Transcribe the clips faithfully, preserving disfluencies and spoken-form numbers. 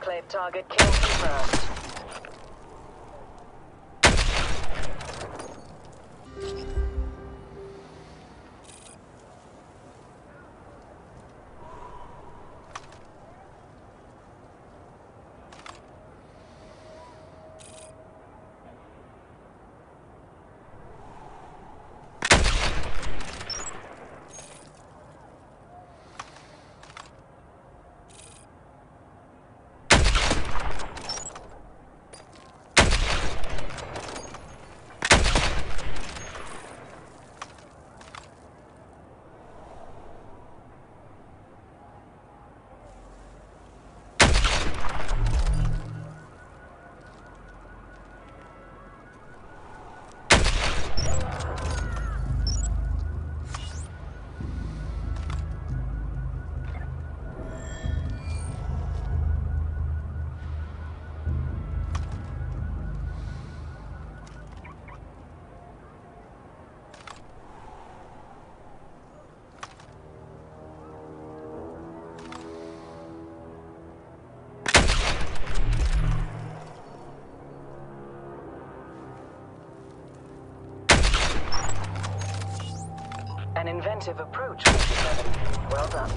Conclave target kill confirmed. An inventive approach, forty-seven. Well done.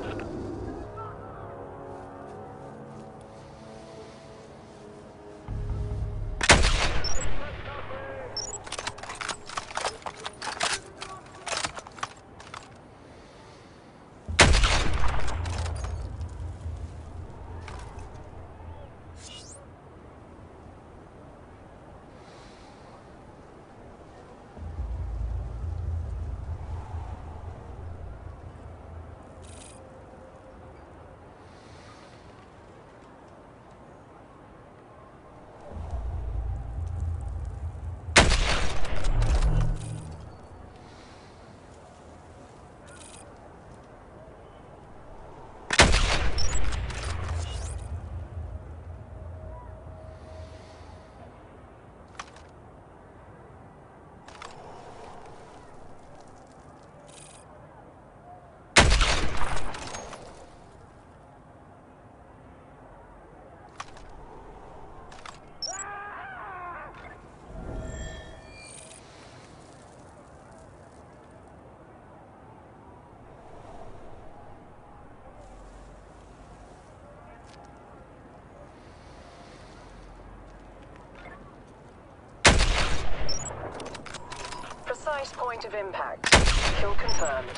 Precise point of impact. Kill confirmed.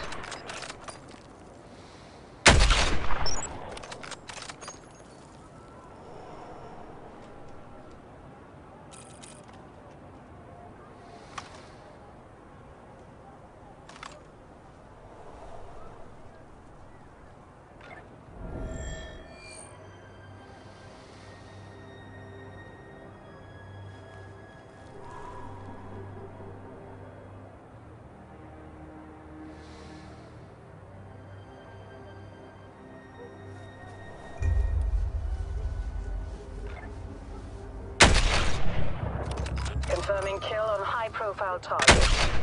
Confirming kill on high-profile target.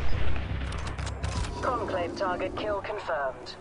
Conclave target kill confirmed.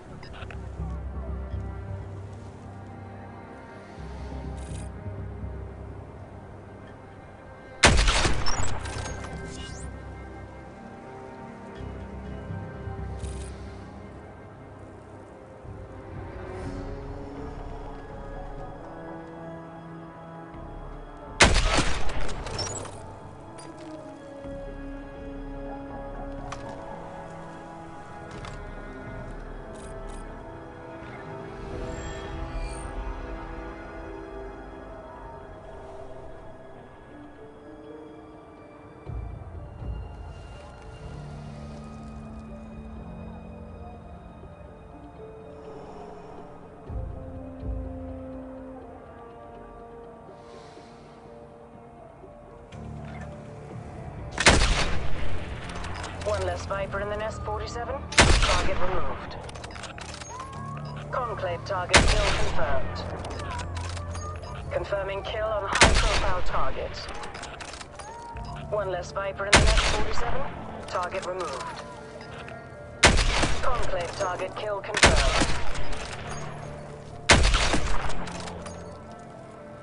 One less Viper in the nest, forty-seven. Target removed. Conclave target kill confirmed. Confirming kill on high-profile target. One less Viper in the nest, forty-seven. Target removed. Conclave target kill confirmed.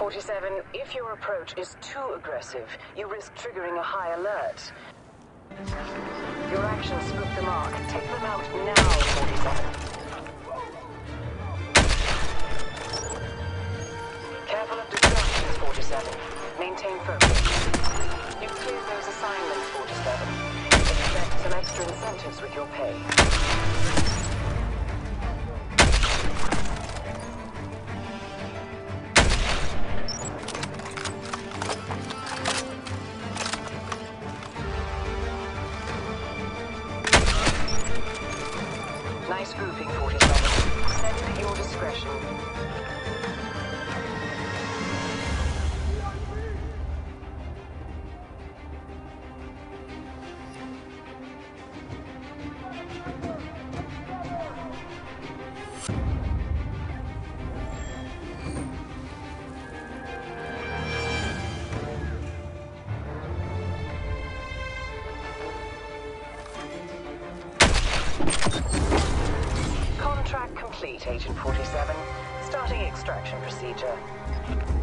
forty-seven, if your approach is too aggressive, you risk triggering a high alert. Your actions spook the mark. Take them out now, forty-seven. Careful of distractions, forty-seven. Maintain focus. You've cleared those assignments, forty-seven. Expect some extra incentives with your pay. Nice grouping, forty-seven. Set it at your discretion. Contract complete, Agent forty-seven. Starting extraction procedure.